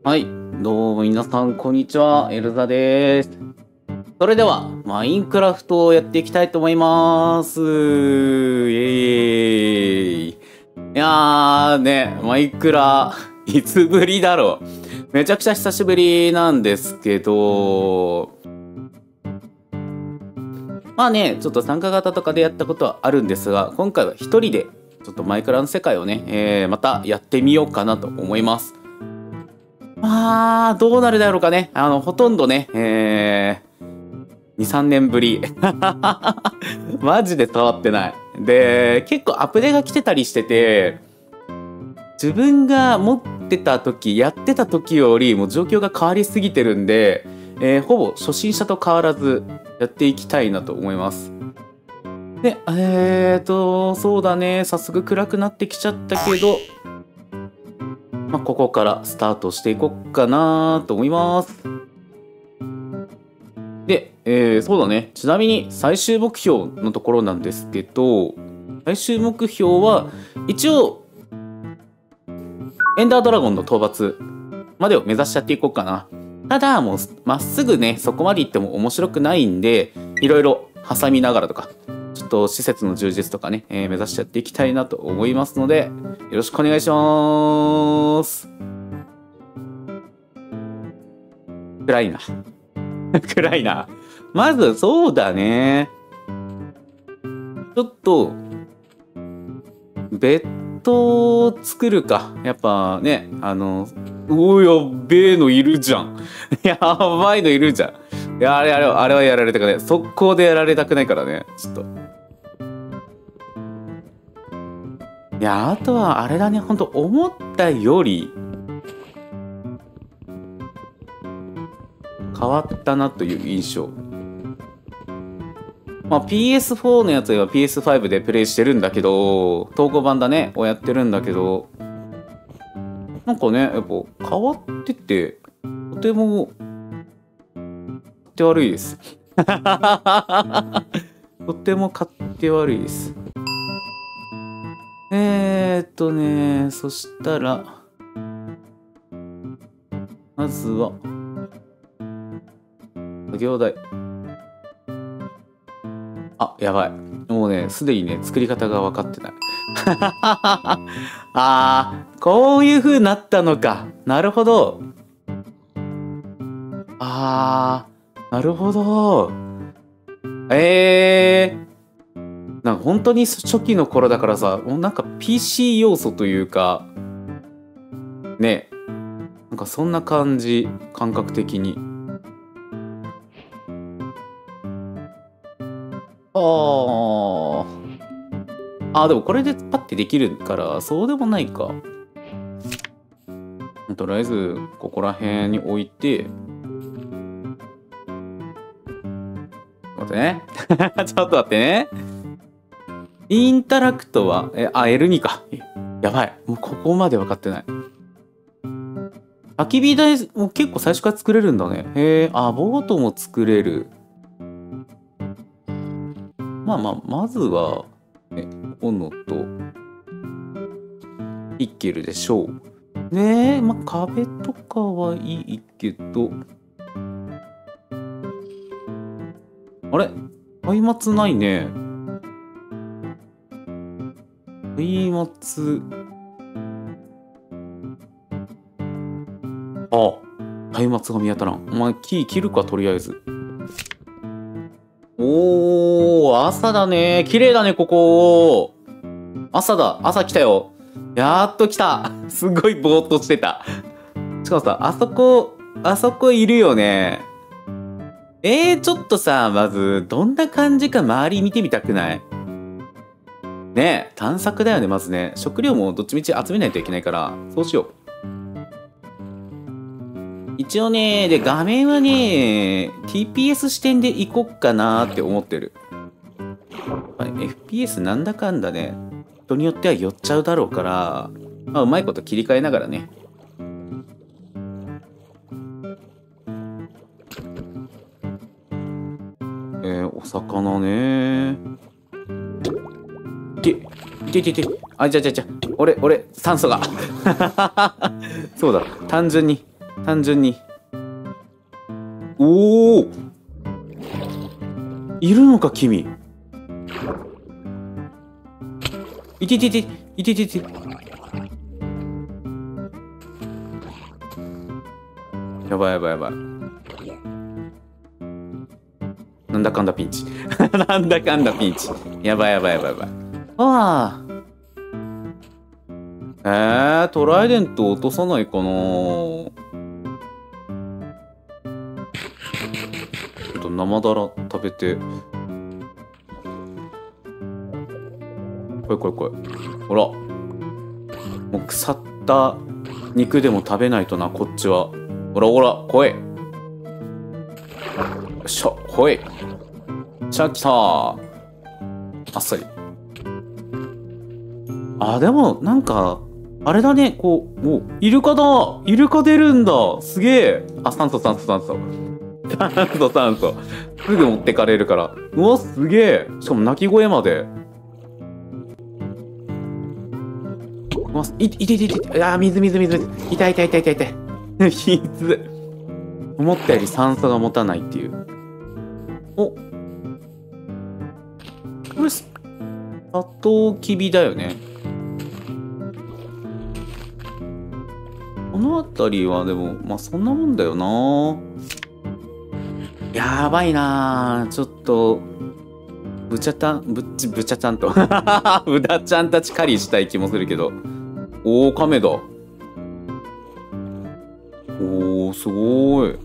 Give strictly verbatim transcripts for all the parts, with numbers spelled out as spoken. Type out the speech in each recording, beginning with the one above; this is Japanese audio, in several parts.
はい、どうも皆さん、こんにちは。エルザです。それでは、マインクラフトをやっていきたいと思います。イエーイ。いやーね、マイクラ、いつぶりだろう。めちゃくちゃ久しぶりなんですけど、まあね、ちょっと参加型とかでやったことはあるんですが、今回は一人で、ちょっとマイクラの世界をね、えー、またやってみようかなと思います。まあ、どうなるだろうかね。あの、ほとんどね、えー、に、さんねんぶり。マジで触ってない。で、結構アップデが来てたりしてて、自分が持ってた時、やってた時よりも状況が変わりすぎてるんで、えー、ほぼ初心者と変わらずやっていきたいなと思います。で、えーと、そうだね。早速暗くなってきちゃったけど、まあ、ここからスタートしていこうかなと思います。で、えー、そうだね。ちなみに最終目標のところなんですけど、最終目標は一応エンダードラゴンの討伐までを目指しちゃっていこうかな。ただもうまっすぐね、そこまで行っても面白くないんで、いろいろ挟みながらとか、ちょっと施設の充実とかね、えー、目指してやっていきたいなと思いますので、よろしくお願いします。暗いな。暗いな。まず、そうだね。ちょっと、ベッドを作るか。やっぱね、あの、うお、やっべえのいるじゃん。やばいのいるじゃん。いや、あれあれ、あれはやられたくない。速攻でやられたくないからね。ちょっと。いや、あとはあれだね、ほんと思ったより変わったなという印象。まあ ピーエスフォー のやつは ピーエスファイブ でプレイしてるんだけど、統合版だね、をやってるんだけど、なんかね、やっぱ変わってて、とても、手悪いです。とても勝手悪いです。えーっとね、そしたら、まずは、作業台。あ、やばい。もうね、すでにね、作り方が分かってない。あー、こういう風になったのか。なるほど。あー、なるほど。えー、なんか本当に初期の頃だからさ、もうなんか ピーシー 要素というか、ね、なんかそんな感じ、感覚的に。あー。あー、でもこれでパッてできるから、そうでもないか。とりあえず、ここら辺に置いて、待ってね。ちょっと待ってね。インタラクトは、え、あ、エルツー か。やばい。もうここまで分かってない。焚き火台も結構最初から作れるんだね。へえ、あ、ボートも作れる。まあまあ、まずは、ね、斧と、いけるでしょう。ねえ、まあ壁とかはいいけど。あれ松明ないね。松明。あ、松明が見当たらん。お前、木切るか、とりあえず。おー、朝だね。綺麗だね、ここ。朝だ。朝来たよ。やっと来た。すごいぼーっとしてた。しかもさ、あそこ、あそこいるよね。えー、ちょっとさ、まず、どんな感じか周り見てみたくないねえ、探索だよね、まずね。食料もどっちみち集めないといけないから、そうしよう。一応ね、で、画面はね、ティーピーエス 視点でいこっかなーって思ってる。エフピーエス なんだかんだね、人によっては寄っちゃうだろうから、まあ、うまいこと切り替えながらね。えー、お魚ねー。て、ててて、あ、じゃじゃじゃ、俺、俺、酸素が。そうだ、単純に、 単純に。おお、いるのか君。いていていていていていて。やばいやばいやばい。なんだかんだピンチ。なんだかんだピンチ。やばいやばいやばいやばい。ああ。えー、トライデント落とさないかな。ちょっと生だら食べて。これこれこれ。ほら。もう腐った肉でも食べないとな、こっちは。ほらほら、来い。よっしゃ、来い。しゃ、来たー。あっさり。あ、でも、なんか、あれだね、こう、お、イルカだ、イルカ出るんだ、すげえ。あ、酸素酸素酸素。酸素酸素。すぐ持ってかれるから。うわ、すげえ。しかも鳴き声まで。うわ、い、いていていて、あ、水水水。痛い痛い痛い痛い痛い。水。思ったより酸素が持たないっていう。お。これ、サトウキビだよね。この辺りはでも、まあそんなもんだよな。やばいな。ちょっと、ぶちゃたん、ぶっち、ぶちゃちゃんと。ぶだちゃんたち狩りしたい気もするけど。おー、カメだ。おー、すごい。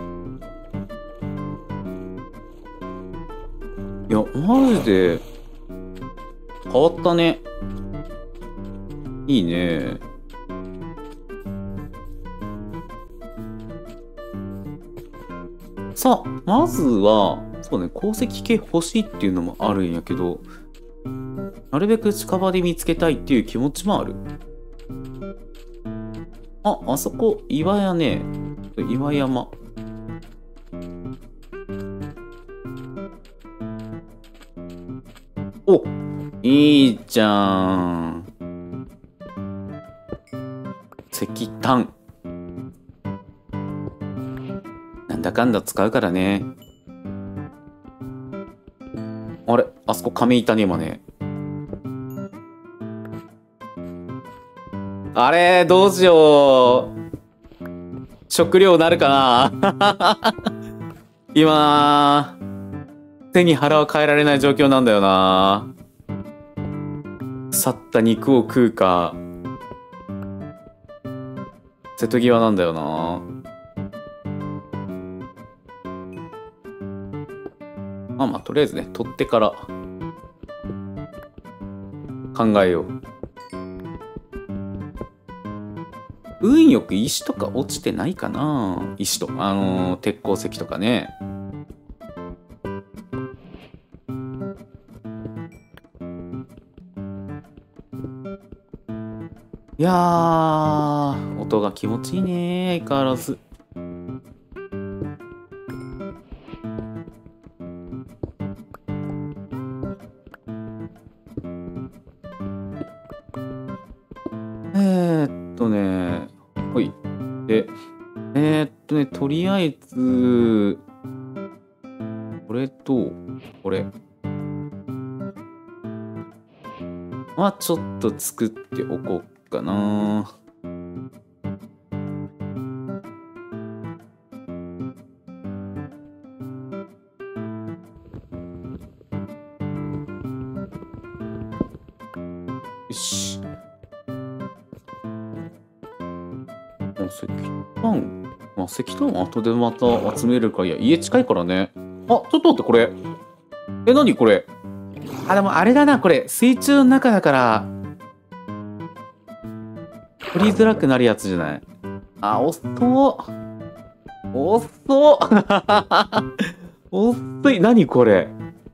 いや、マジで、変わったね。いいね。さあ、まずは、そうね、鉱石系欲しいっていうのもあるんやけど、なるべく近場で見つけたいっていう気持ちもある。あ、あそこ、岩屋ね。岩山。お、いいじゃん。石炭。なんだかんだ使うからね。あれ、あそこ亀いたね、今ね。あれ、どうしよう。食料なるかな。今、手に腹は変えられない状況なんだよな。腐った肉を食うか、瀬戸際なんだよな。まあまあ、とりあえずね、取ってから考えよう。運よく石とか落ちてないかな。石とか、あのー、鉄鉱石とかね。いやー、音が気持ちいいね、相変わらず。えーっとね、ほい。で、えーっとね、とりあえず、これと、これ。はちょっと作っておこうかな。よし。石炭、まあ、石炭は後でまた集めるか。いや、家近いからね。あ、ちょっと待って、これ。え、何これ。あ、でもあれだな、これ。水中の中だから、取りづらくなるやつじゃない。あ、遅っ。遅っ。遅い。何これ。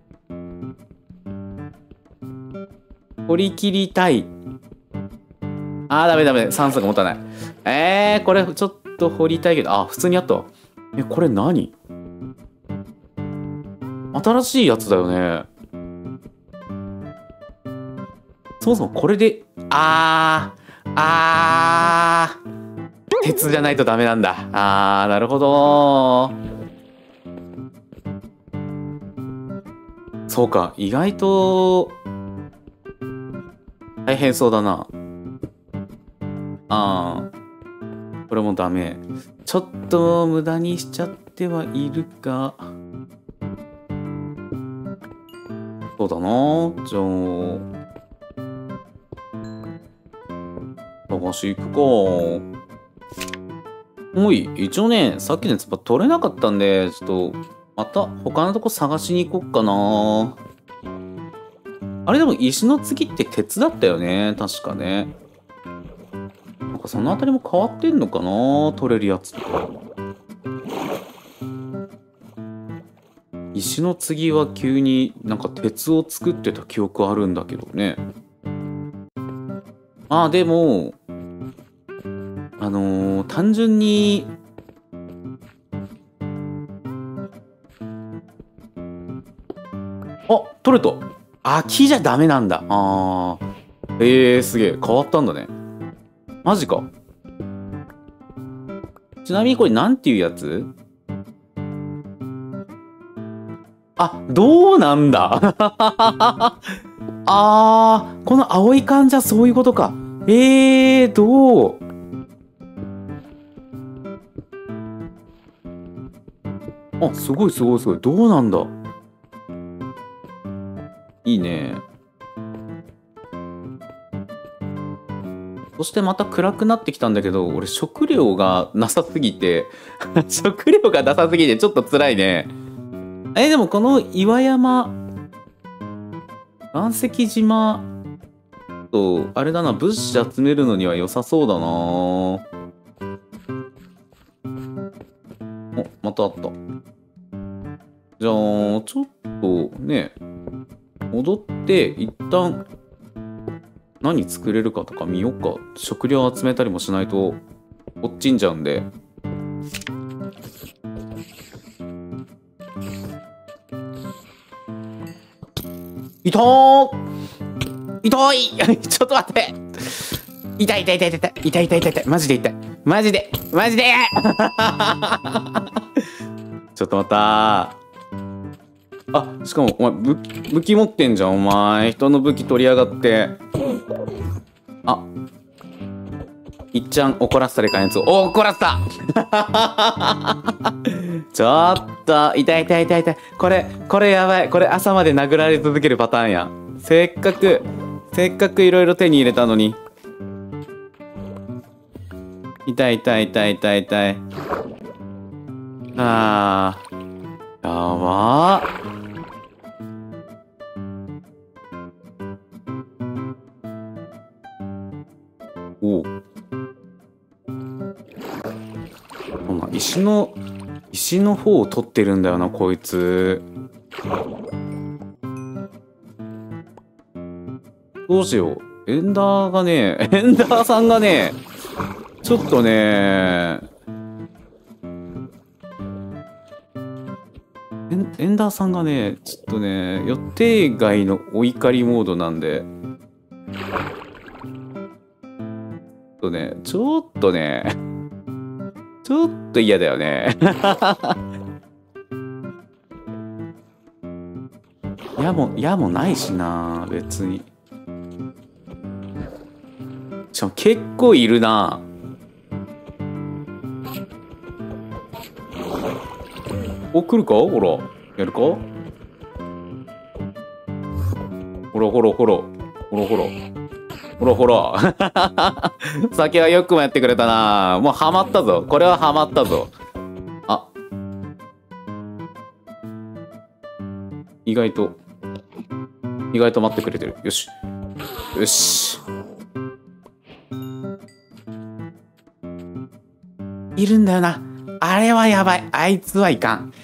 掘り切りたい。あー、ダメダメ。酸素が持たない。えー、これちょっと掘りたいけど、あ、普通にあった。え、これ何？新しいやつだよね。そもそもこれで、あー、あー、 鉄じゃないとダメなんだ。あー、なるほど。そうか、意外と大変そうだな。あー、これもダメ。ちょっと無駄にしちゃってはいるか。そうだな。じゃあ探し行くか。おい、一応ね、さっきのやつ取れなかったんで、ちょっとまた他のとこ探しに行こっかな。あれでも石の次って鉄だったよね、確かね。なんかそのあたりも変わってんのかな、取れるやつとか。石の次は急になんか鉄を作ってた記憶あるんだけどね。ああ、でも、あのー、単純に、あ、取れた。あ、木じゃダメなんだ。ああ。えー、すげえ。変わったんだね。マジか。ちなみにこれなんていうやつ？あ、どうなんだ。あー、この青い感じはそういうことか。えー、どう？あ、すごいすごいすごい。どうなんだ。いいね。そしてまた暗くなってきたんだけど、俺食料がなさすぎて、食料がなさすぎてちょっと辛いね。え、でもこの岩山、岩石島と、あれだな、物資集めるのには良さそうだな。お、またあった。じゃあ、ちょっとね、戻って一旦何作れるかとか見よっか。食料集めたりもしないと落ちんじゃうんで。痛ー痛いちょっと待って、痛い痛い痛い痛い痛い痛い痛い痛い痛い、マジで痛い、マジでマジでちょっと待ったー。あ、しかもお前武武器持ってんじゃん。お前人の武器取りやがって。あ、いっちゃん怒らせたでかんやつを。お、怒らせたちょっと痛い痛い痛い痛い。これこれやばい。これ朝まで殴られ続けるパターンや。せっかくせっかくいろいろ手に入れたのに。痛い痛い痛い痛い痛い。あー、やばー。おう、そんな石の石の方を取ってるんだよなこいつ。どうしよう。エンダーがねエンダーさんがねちょっとねエン、エンダーさんがねちょっとね予定外のお怒りモードなんで、とね、ちょっとね、ちょっと嫌だよね。矢も、矢もないしな、別に。しかも結構いるな。お、来るかほら。やるかほらほらほら。ほらほら。ほらほら酒はよくもやってくれたな。もうハマったぞ。これはハマったぞ。あ、意外と意外と待ってくれてる。よしよし。いるんだよな。あれはやばい。あいつはいかん。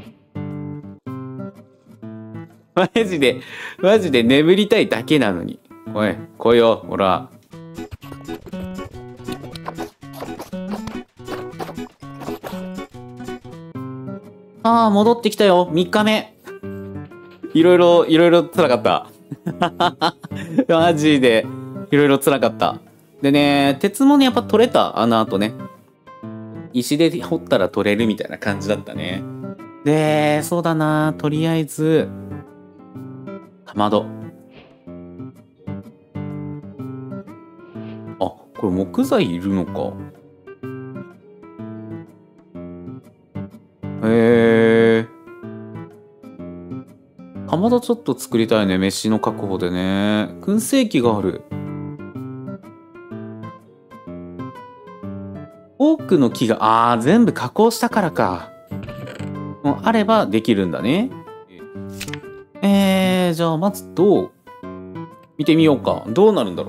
マジでマジで眠りたいだけなのに。おい、来いよ、ほら。ああ、戻ってきたよ。みっかめ。いろいろ、いろいろ辛かった。マジで、いろいろ辛かった。でね、鉄もね、やっぱ取れた。あの後ね。 石で掘ったら取れるみたいな感じだったね。で、そうだな。とりあえず、かまど。あ、これ木材いるのか。へえ。かまどちょっと作りたいね。飯の確保でね。燻製器がある。多くの木が、ああ、全部加工したからか。もうあればできるんだね。えー、じゃあまずどう見てみようか。どうなるんだろ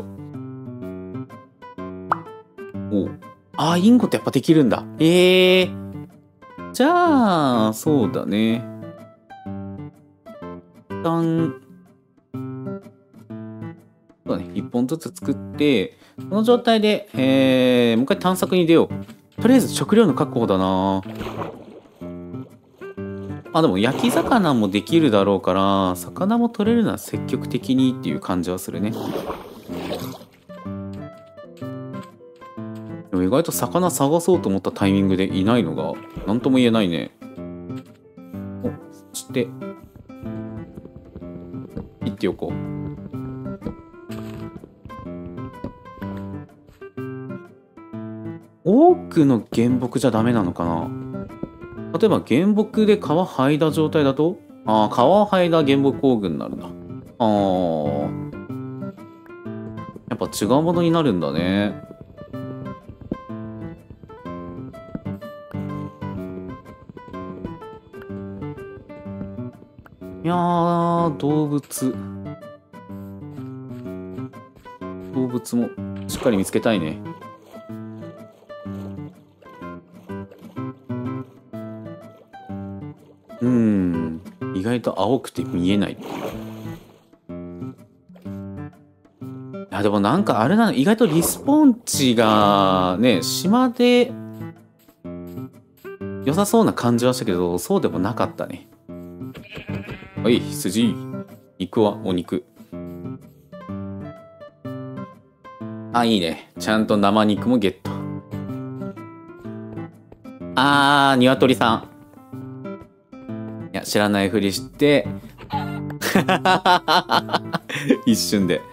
う。おああ、インゴってやっぱできるんだ。ええー。じゃあ、そうだね。一旦、そうだね。一本ずつ作って、この状態で、えー、もう一回探索に出よう。とりあえず食料の確保だな。あ、でも焼き魚もできるだろうから、魚も取れるのは積極的にっていう感じはするね。でも意外と魚探そうと思ったタイミングでいないのが何とも言えないね。お、そして切っておこう。多くの原木じゃダメなのかな。例えば原木で皮剥いだ状態だと、ああ、皮を剥いだ原木工具になるんだ。ああ、やっぱ違うものになるんだね。いやー、動物。動物もしっかり見つけたいね。うーん、意外と青くて見えないっていう。いや、でもなんかあれなの、意外とリスポン値がね、島で良さそうな感じはしたけど、そうでもなかったね。はい、羊。肉はお肉。あ、いいね。ちゃんと生肉もゲット。あー、鶏さん。いや、知らないふりして、一瞬で。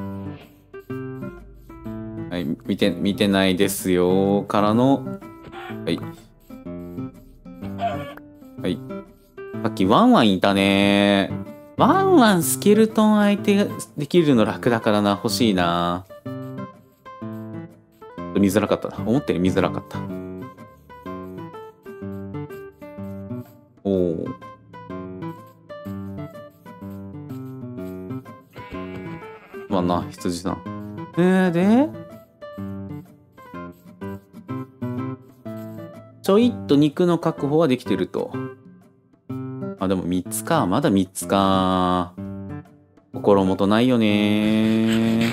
はい、見て、見てないですよ。からの、はい。はい。さっきワンワンいたね。ワンワンスケルトン相手ができるの楽だからな。欲しいな。見づらかったな。思ったより見づらかった。おお。まあな、羊さん。えー、でちょいっと肉の確保はできてると。あ、でもみっつか。まだみっつか。心もとないよね。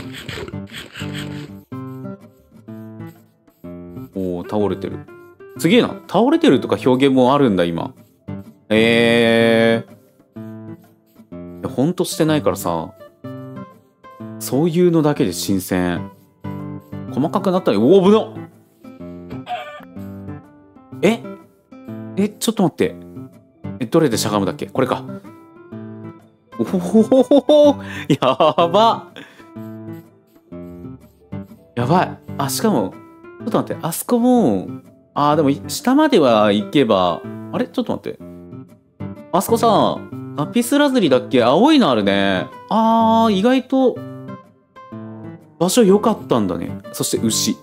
おお、倒れてる。すげえな。倒れてるとか表現もあるんだ、今。えー。いや、ほんとしてないからさ。そういうのだけで新鮮。細かくなったり、おお、危なっ。ええ、ちょっと待って。え、どれでしゃがむだっけ？これか。おほほほほほ、やば。やばい。あ、しかも、ちょっと待って、あそこも、あー、でも、下までは行けば、あれちょっと待って。あそこさ、ラピスラズリだっけ？青いのあるね。あー、意外と、場所良かったんだね。そして牛。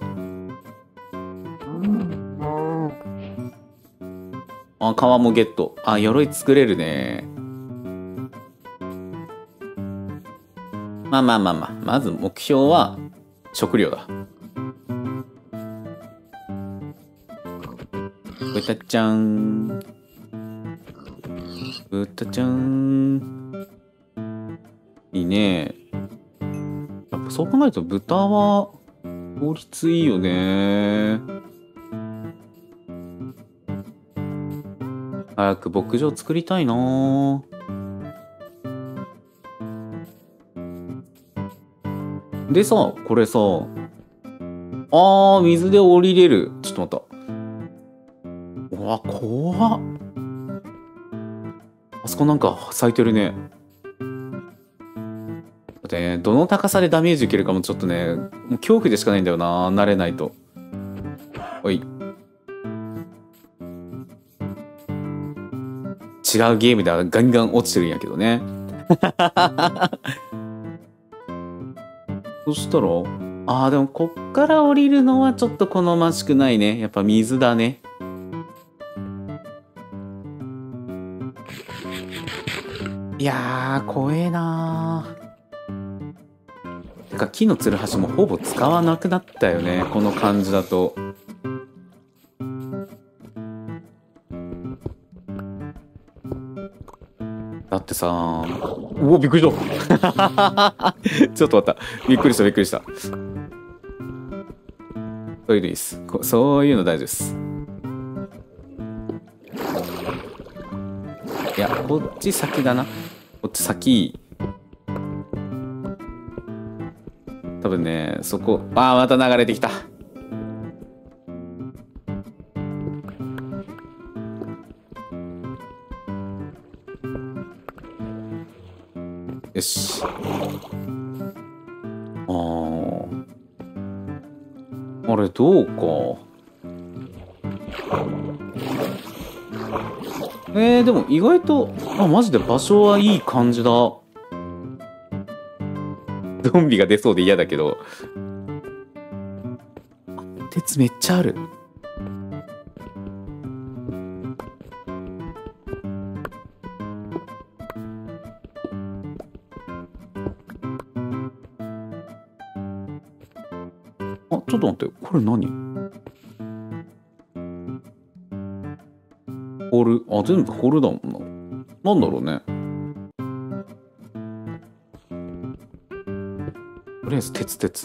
あ、皮もゲット。あ、鎧作れるね。まあまあまあまあ。まず目標は食料だ。ぶたちゃん。ぶたちゃん。いいね。やっぱそう考えると豚は効率いいよね。早く牧場作りたいな。でさ、これさ、あー、水で降りれる。ちょっと待った。 うわ、怖っ。あそこなんか咲いてるね。だってね、どの高さでダメージ受けるかもちょっとね、もう恐怖でしかないんだよな、慣れないと。おい。違うゲームではガンガン落ちてるんやけどね。そしたら、あーでもこっから降りるのはちょっと好ましくないね。やっぱ水だね。いやー、怖えなー。てか、木のつるはしもほぼ使わなくなったよね。この感じだと。だってさー、うお、びっくりした。ちょっと待った。びっくりした、びっくりした。そういうのいいです。そういうの大丈夫です。いや、こっち先だな。こっち先。多分ね、そこ。ああ、また流れてきた。よし。ああ。あれ、どうか。えー、でも意外と、あ、マジで場所はいい感じだ。ゾンビが出そうで嫌だけど。鉄めっちゃある。あ、ちょっと待って、これ何？ホール、あ、全部ホールだもんな。なんだろうね。とりあえず鉄鉄。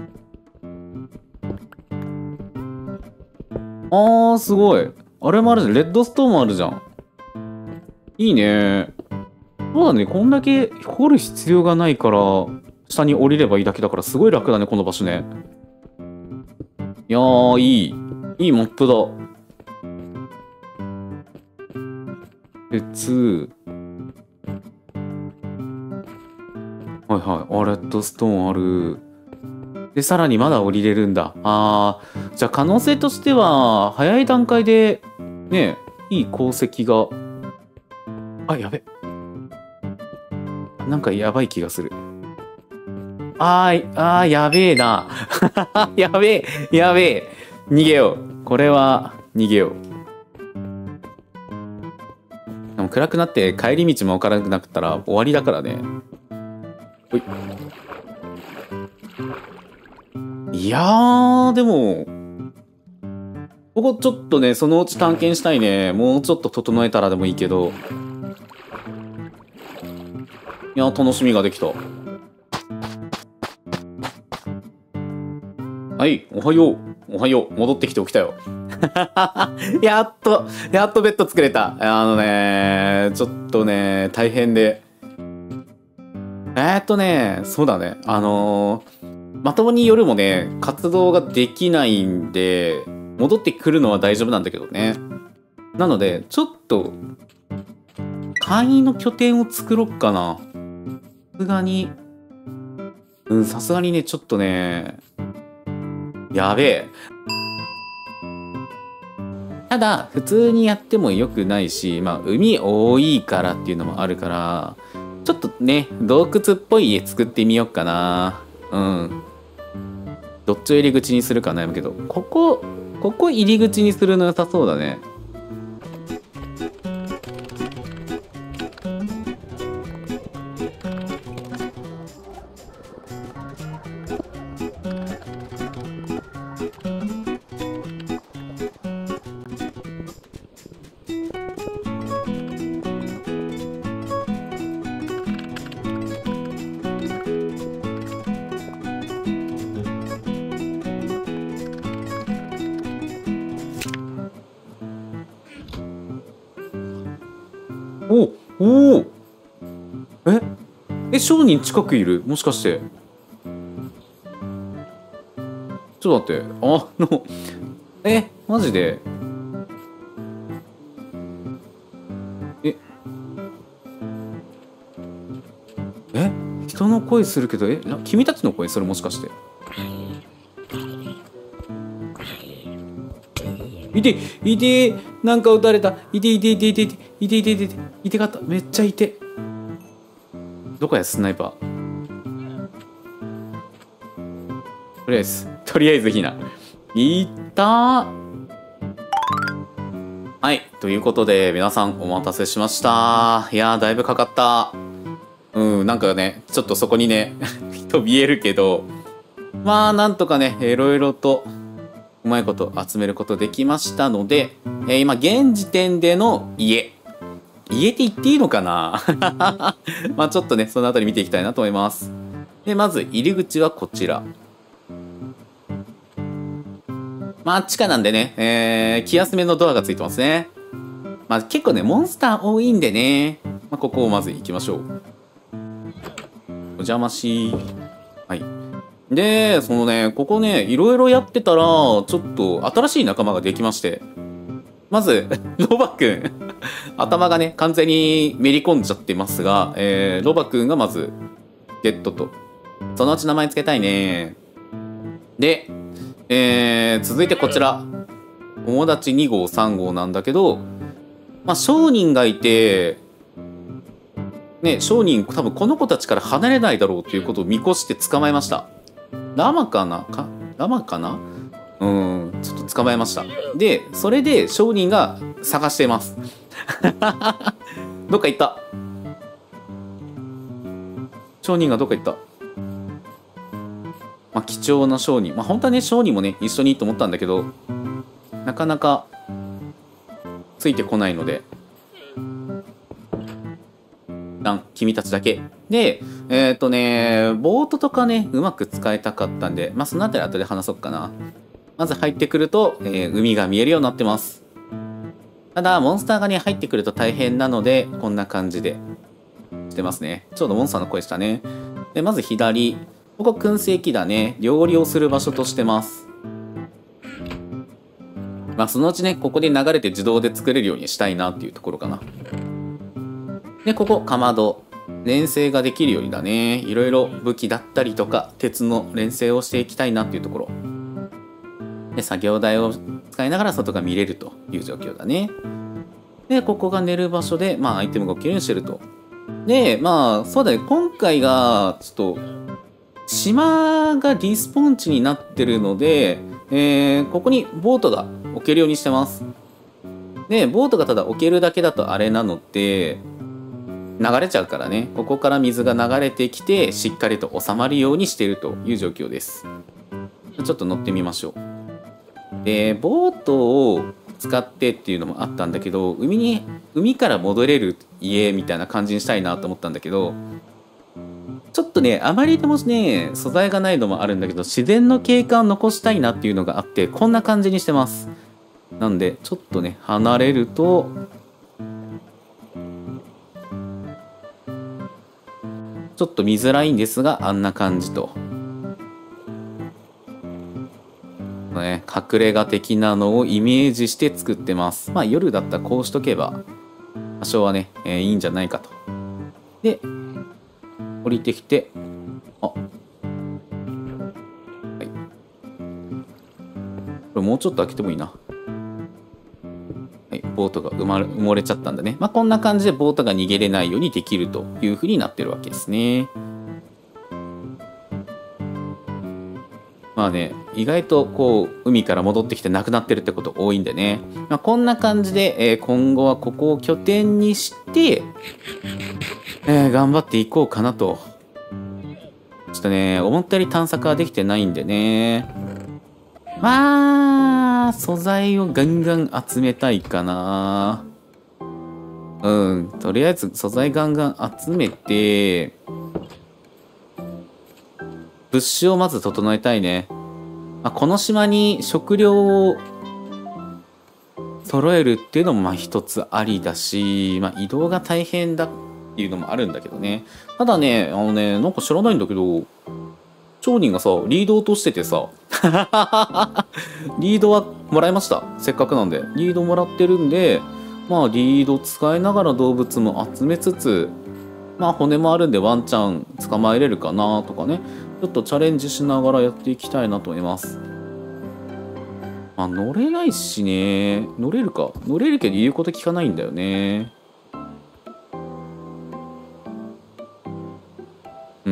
あー、すごい。あれもあるじゃん。レッドストーンもあるじゃん。いいね。そうだね。こんだけ掘る必要がないから、下に降りればいいだけだから、すごい楽だね、この場所ね。いやー、いい。いいモップだ。鉄。はいはい。あ、レッドストーンある。で、さらにまだ降りれるんだ。あー、じゃあ可能性としては、早い段階で、ね、いい鉱石が。あ、やべ。なんかやばい気がする。あー、あー、やべえな。やべえ、やべえ。逃げよう。これは、逃げよう。でも暗くなって帰り道も分からなくなったら終わりだからね。ほい。いやー、でも、ここちょっとね、そのうち探検したいね。もうちょっと整えたらでもいいけど。いや、楽しみができた。はい、おはよう。おはよう。戻ってきて起きたよ。やっと、やっとベッド作れた。あのね、ちょっとね、大変で。えーっとね、そうだね。あのー、まともに夜もね、活動ができないんで、戻ってくるのは大丈夫なんだけどね。なので、ちょっと、簡易の拠点を作ろっかな。さすがに、うん、さすがにね、ちょっとね、やべえ。ただ、普通にやってもよくないし、まあ、海多いからっていうのもあるから、ちょっとね、洞窟っぽい家作ってみようかな。うん。どっちを入り口にするか悩むけど、ここ、ここ入り口にするの良さそうだね。おおお。ええ、商人近くいる？もしかして。ちょっと待って。あの、え、マジで人の声するけど、え、な君たちの声それもしかして。いて、いて、なんか撃たれた。いて、いて、いて、いて、いて、いて、いて、いて、いてかった。めっちゃいて。どこや、スナイパー。とりあえず、とりあえず、ひな。いったー。はい。ということで、皆さんお待たせしました。いやー、だいぶかかった。うん、なんかね、ちょっとそこにね、人見えるけど、まあ、なんとかね、いろいろと、うまいこと集めることできましたので、えー、今、現時点での家。家って言っていいのかなまあちょっとね、そのあたり見ていきたいなと思います。で、まず、入り口はこちら。まあ、地下なんでね、えー、気休めのドアがついてますね。まあ、結構ね、モンスター多いんでね、まあ、ここをまず行きましょう。お邪魔しはい。で、そのね、ここね、いろいろやってたら、ちょっと新しい仲間ができまして。まず、ロバくん。頭がね、完全にめり込んじゃってますが、えー、ロバくんがまず、ゲットと。そのうち名前つけたいね。で、えー、続いてこちら。友達に号、さん号なんだけど、まあ、商人がいて、ね、商人多分この子たちから離れないだろうということを見越して捕まえました。ラマかなかラマかなうん、ちょっと捕まえました。で、それで商人が探しています。どっか行った。商人がどっか行った。まあ、貴重な商人。まあ、本当はね、商人もね、一緒にいいと思ったんだけど、なかなかついてこないので、君たちだけ。で、えっとね、ボートとかね、うまく使いたかったんで、まあ、そのあたり後で話そうかな。まず入ってくると、えー、海が見えるようになってます。ただ、モンスターがね、入ってくると大変なので、こんな感じでしてますね。ちょうどモンスターの声したね。で、まず左。ここ、燻製機だね。料理をする場所としてます。まあ、そのうちね、ここで流れて自動で作れるようにしたいなっていうところかな。で、ここ、かまど。錬成ができるようにだね。いろいろ武器だったりとか、鉄の錬成をしていきたいなっていうところ。で、作業台を使いながら外が見れるという状況だね。で、ここが寝る場所で、まあ、アイテムが置けるようにしてると。で、まあ、そうだね。今回が、ちょっと、島がリスポーン地になってるので、えー、ここにボートが置けるようにしてます。で、ボートがただ置けるだけだとあれなので、流れちゃうからね、ここから水が流れてきて、しっかりと収まるようにしているという状況です。ちょっと乗ってみましょう。で、ボートを使ってっていうのもあったんだけど、海に、海から戻れる家みたいな感じにしたいなと思ったんだけど、ちょっとね、あまりでもね、素材がないのもあるんだけど、自然の景観を残したいなっていうのがあって、こんな感じにしてます。なんで、ちょっとね、離れると、ちょっと見づらいんですが、あんな感じと。ね、隠れ家的なのをイメージして作ってます。まあ夜だったらこうしとけば、多少はね、えー、いいんじゃないかと。で、降りてきて、あ、はい。これもうちょっと開けてもいいな。はい、ボートが埋まる埋もれちゃったんだね。まあこんな感じでボートが逃げれないようにできるというふうになってるわけですね。まあね、意外とこう海から戻ってきてなくなってるってこと多いんでね、まあ、こんな感じで、えー、今後はここを拠点にして、えー、頑張っていこうかなと。ちょっとね、思ったより探索はできてないんでね、まあ素材をガンガン集めたいかな。うんとりあえず素材ガンガン集めて物資をまず整えたいね。まあ、この島に食料を揃えるっていうのもまあ一つありだし、まあ、移動が大変だっていうのもあるんだけどね。ただね、あのね、なんか知らないんだけど、町人がさ、リード落としててさ、リードはもらいました。せっかくなんで。リードもらってるんで、まあリード使いながら動物も集めつつ、 まあ骨もあるんでワンチャン捕まえれるかなとかね、ちょっとチャレンジしながらやっていきたいなと思います。まあ乗れないしね。乗れるか。乗れるけど言うこと聞かないんだよね。うん。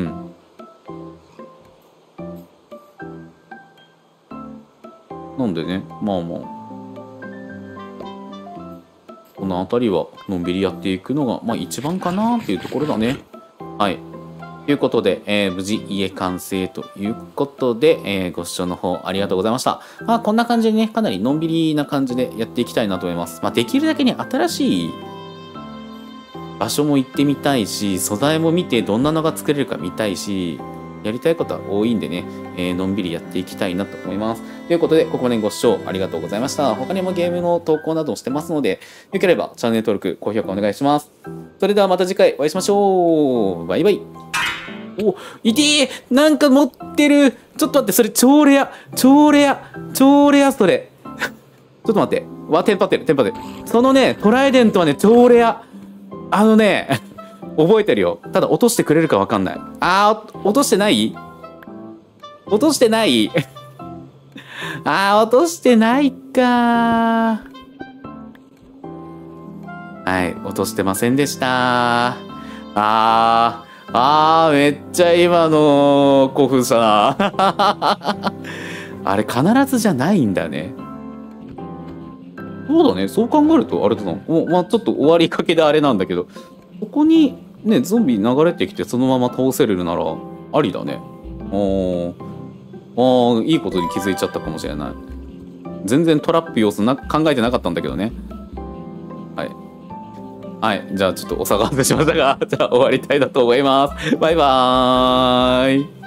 なんでね、まあまあこの辺りはのんびりやっていくのが、まあ、一番かなっていうところだね。はい。ということで、えー無事家完成ということで、えーご視聴の方ありがとうございました。まあこんな感じでね、かなりのんびりな感じでやっていきたいなと思います。まあできるだけね、新しい場所も行ってみたいし、素材も見てどんなのが作れるか見たいし、やりたいことは多いんでね、えーのんびりやっていきたいなと思います。ということで、ここまでご視聴ありがとうございました。他にもゲームの投稿などをしてますので、よければチャンネル登録、高評価お願いします。それではまた次回お会いしましょう。バイバイ。お、いてー、なんか持ってる。ちょっと待って、それ超レア。超レア。超レア、それ。ちょっと待って。わ、テンパってる、テンパってる。そのね、トライデントはね、超レア。あのね、覚えてるよ。ただ落としてくれるかわかんない。あー、落としてない落としてないあー、落としてないかはい、落としてませんでした。あー。あー、めっちゃ今の興奮したな。あれ必ずじゃないんだね。そうだね、そう考えるとあれだな。もうまあちょっと終わりかけであれなんだけど、ここにね、ゾンビ流れてきてそのまま倒せるならありだね。おー、あー、いいことに気づいちゃったかもしれない。全然トラップ要素な考えてなかったんだけどね。はい。はい。じゃあちょっとお騒がせしましたが、じゃあ終わりたいなと思います。バイバーイ。